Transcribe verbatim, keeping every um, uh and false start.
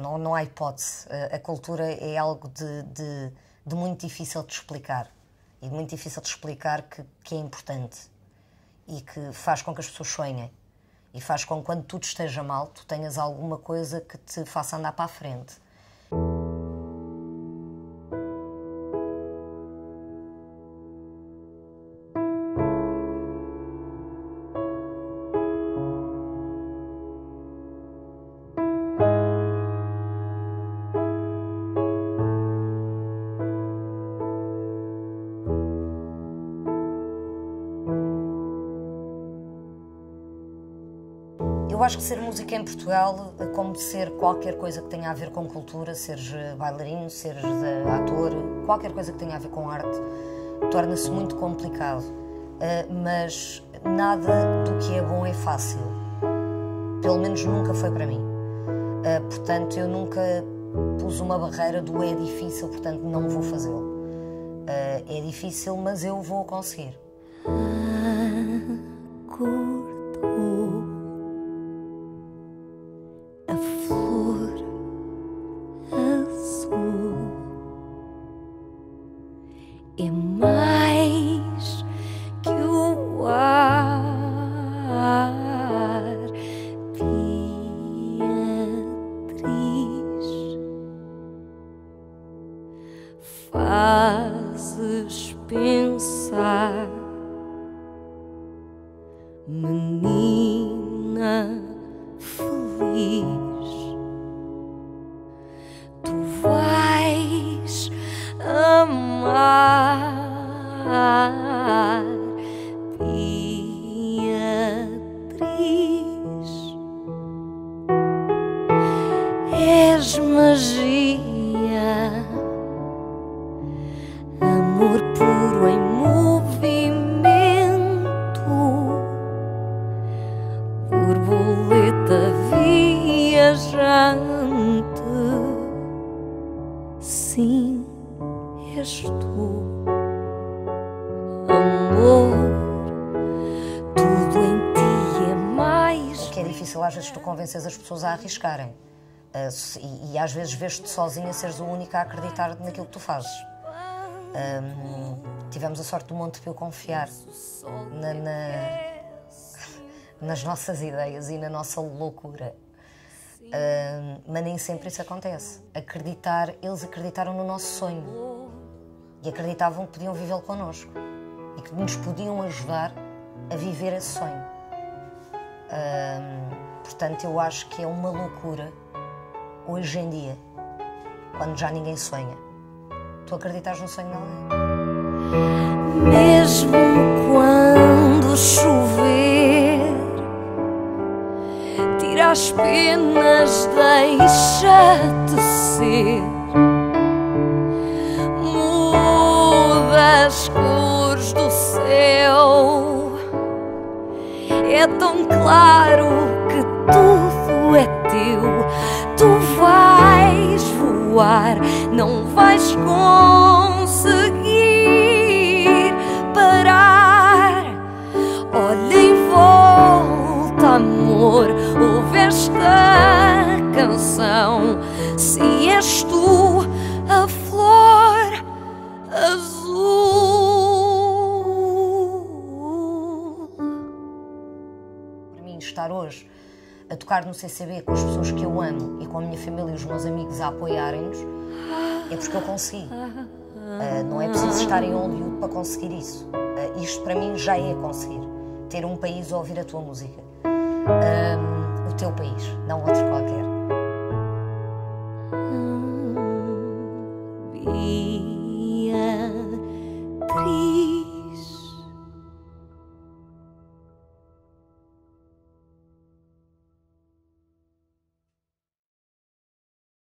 não, não há hipótese. A, a cultura é algo de, de, de muito difícil de explicar. E de muito difícil de explicar que, que é importante. E que faz com que as pessoas sonhem. E faz com que, quando tudo esteja mal, tu tenhas alguma coisa que te faça andar para a frente. Eu acho que ser música em Portugal, como ser qualquer coisa que tenha a ver com cultura, seres bailarino, seres ator, qualquer coisa que tenha a ver com arte, torna-se muito complicado. Mas nada do que é bom é fácil. Pelo menos nunca foi para mim. Portanto, eu nunca pus uma barreira do é difícil, portanto não vou fazê-lo. É difícil, mas eu vou conseguir. É mais que o ar, Beatriz, fazes pensar, menina feliz, tu vais amar, Beatriz. És magia, amor puro em movimento, borboleta viajante. Sim, és tu, amor, tudo em ti é mais. O que é difícil às vezes tu convences as pessoas a arriscarem. Uh, e, e às vezes vês-te sozinha seres o único a acreditar naquilo que tu fazes. Um, tivemos a sorte do Montepio confiar na, na, nas nossas ideias e na nossa loucura. Uh, mas nem sempre isso acontece. Acreditar, eles acreditaram no nosso sonho e acreditavam que podiam vivê-lo connosco e que nos podiam ajudar a viver esse sonho. Uh, portanto, eu acho que é uma loucura hoje em dia, quando já ninguém sonha, tu acreditas no sonho de alguém. Mesmo quando chover, tira as penas, deixa-te ser, muda as cores do céu, é tão claro que tudo é teu. Tu vais voar, não vais conseguir parar. Olha em volta, amor, ouve esta canção. Se és tu a flor azul. Para mim, estar hoje a tocar no C C B com as pessoas que eu amo e com a minha família e os meus amigos a apoiarem-nos, é porque eu consegui. Uh, não é preciso estar em Hollywood para conseguir isso. Uh, isto para mim já é conseguir. Ter um país a ouvir a tua música. Uh, o teu país, não outra coisa.